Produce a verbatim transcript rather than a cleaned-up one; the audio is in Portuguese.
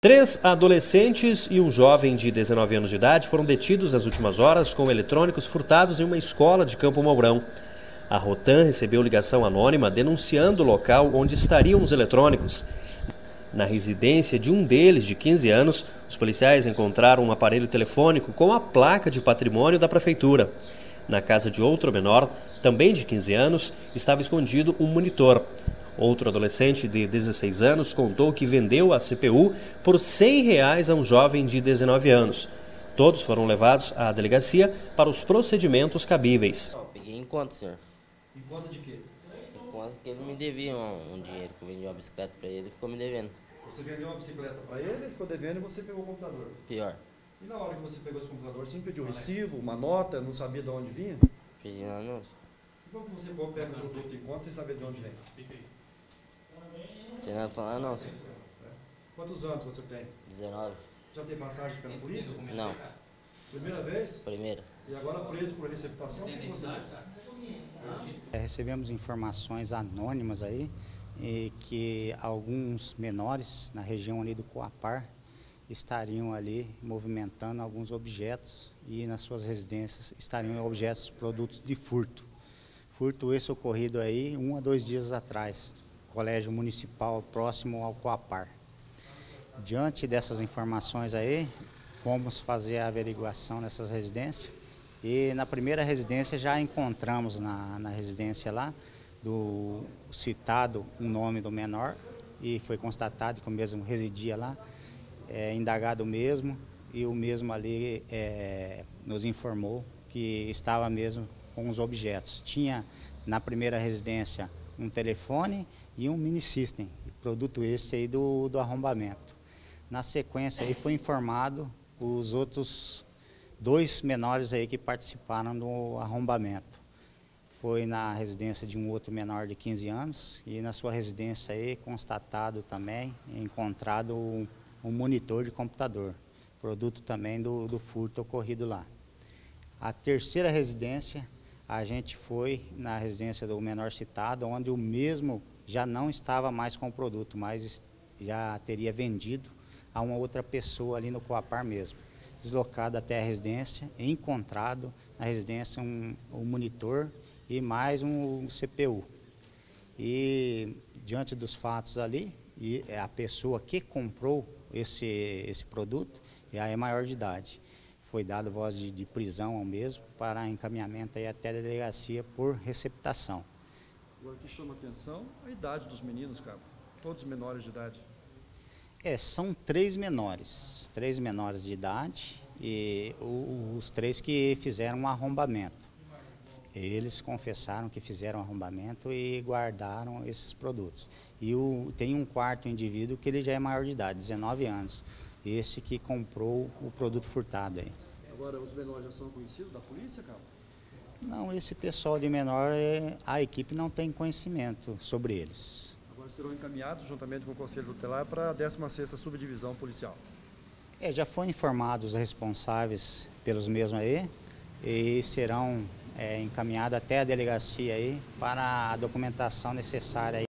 Três adolescentes e um jovem de dezenove anos de idade foram detidos nas últimas horas com eletrônicos furtados em uma escola de Campo Mourão. A Rotan recebeu ligação anônima denunciando o local onde estariam os eletrônicos. Na residência de um deles, de quinze anos, os policiais encontraram um aparelho telefônico com a placa de patrimônio da prefeitura. Na casa de outro menor, também de quinze anos, estava escondido um monitor. Outro adolescente de dezesseis anos contou que vendeu a C P U por cem reais a um jovem de dezenove anos. Todos foram levados à delegacia para os procedimentos cabíveis. Eu peguei em conta, senhor. Em conta de quê? Em conta que ele me devia um, um dinheiro, que eu vendi uma bicicleta para ele e ficou me devendo. Você vendeu uma bicicleta para ele, ele ficou devendo e você pegou o computador. Pior. E na hora que você pegou esse computador, você pediu recibo, uma nota, não sabia de onde vinha? Pedi no anúncio. E como que você pega o produto em conta sem saber de onde vem? Não tem nada pra falar, não, senhor. Quantos anos você tem? dezenove. Já tem passagem pela polícia? Não, Primeira vez? primeira. E agora preso por receptação? O que você fez? É, recebemos informações anônimas aí e que alguns menores na região ali do Coapar estariam ali movimentando alguns objetos e nas suas residências estariam objetos, produtos de furto. Furto esse ocorrido aí um a dois dias atrás, colégio municipal próximo ao Coapar. Diante dessas informações aí, fomos fazer a averiguação nessas residências e na primeira residência já encontramos na, na residência lá do citado um nome do menor e foi constatado que o mesmo residia lá, é, indagado mesmo e o mesmo ali é, nos informou que estava mesmo com os objetos. Tinha na primeira residência um telefone e um mini system, produto esse aí do, do arrombamento. Na sequência aí foi informado os outros dois menores aí que participaram do arrombamento. Foi na residência de um outro menor de quinze anos e na sua residência aí constatado também, encontrado um, um monitor de computador, produto também do, do furto ocorrido lá. A terceira residência, a gente foi na residência do menor citado, onde o mesmo já não estava mais com o produto, mas já teria vendido a uma outra pessoa ali no Coapar mesmo. Deslocado até a residência, encontrado na residência um, um monitor e mais um C P U. E diante dos fatos ali, e a pessoa que comprou esse, esse produto já é maior de idade. Foi dado voz de, de prisão ao mesmo para encaminhamento aí até a delegacia por receptação. Agora o que chama atenção a idade dos meninos, cara. Todos menores de idade. É, são três menores, três menores de idade e o, os três que fizeram um arrombamento. Eles confessaram que fizeram arrombamento e guardaram esses produtos. E o, tem um quarto indivíduo que ele já é maior de idade, dezenove anos, esse que comprou o produto furtado aí. Agora os menores já são conhecidos da polícia, cara? Não, esse pessoal de menor, a equipe não tem conhecimento sobre eles. Agora serão encaminhados juntamente com o Conselho Tutelar para a décima sexta Subdivisão Policial. É, já foram informados os responsáveis pelos mesmos aí e serão é, encaminhados até a delegacia aí para a documentação necessária aí